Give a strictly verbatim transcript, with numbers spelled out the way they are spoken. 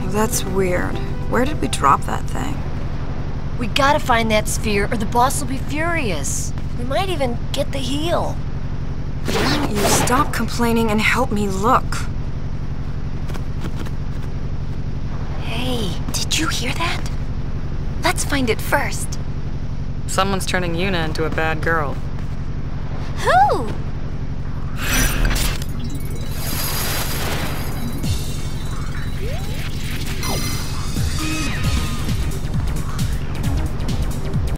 That's weird. Where did we drop that thing? We gotta find that sphere or the boss will be furious. We might even get the heel. Why don't you stop complaining and help me look? Hey, did you hear that? Let's find it first. Someone's turning Yuna into a bad girl. Who?